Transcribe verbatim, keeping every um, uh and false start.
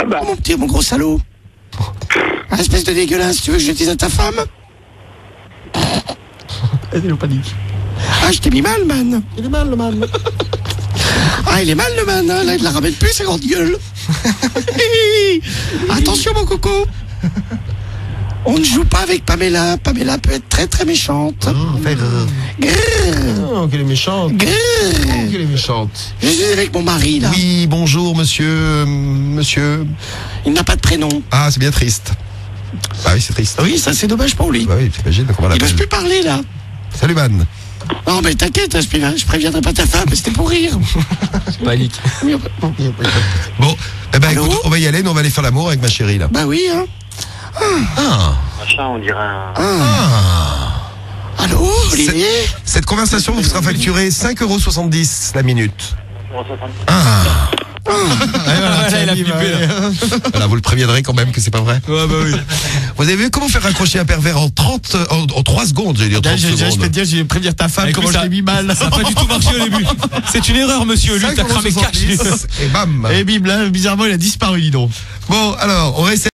Ah bah. Oh, mon petit, mon gros salaud. Ah, espèce de dégueulasse, tu veux que je dise à ta femme? Elle est en panique. Ah, je t'ai mis mal, man. Il est mal, le man. Ah, il est mal, le man, hein. Là, il la ramène plus, sa grande gueule. Attention, mon coco. On ne joue pas avec Pamela. Pamela peut être très, très méchante. Oh, faire... Grrr. Oh, qu'elle est méchante. Grrr. Oh, qu'elle est méchante. Je suis avec mon mari, là. Oui, bonjour, monsieur. euh, Monsieur. Il n'a pas de prénom. Ah, c'est bien triste. Ah oui, c'est triste. Oui, ça, c'est dommage pour lui. Bah oui, t'imagines comment on Il ne l'appelle. peut plus parler, là. Salut, man. Non, mais t'inquiète, je préviens- je préviendrai pas ta femme, mais c'était pour rire. Panique. Oui, Bon, eh ben, Allô écoute, on va y aller, nous, on va aller faire l'amour avec ma chérie, là. bah oui, hein. Ah. Machin, on dirait un. Ah. Allô, Olivier? Cette conversation vous sera facturée cinq euros soixante-dix la minute. soixante-dix. Ah. Voilà, il a pipé, là. Voilà, vous le préviendrez quand même que c'est pas vrai. Ouais, bah oui. Vous avez vu comment faire raccrocher un pervers en trente, en, en trois secondes, j'allais dire Là, trente j'ai- j'ai- je secondes. peux te dire, je vais prévenir ta femme Avec comment lui, je ça- l'ai mis mal. Ça n'a pas du tout marché au début. C'est une erreur, monsieur. Lui, t'as cramé cash. Et bam. Et bim, là, bizarrement, il a disparu, dis donc. Bon, alors, on va essayer.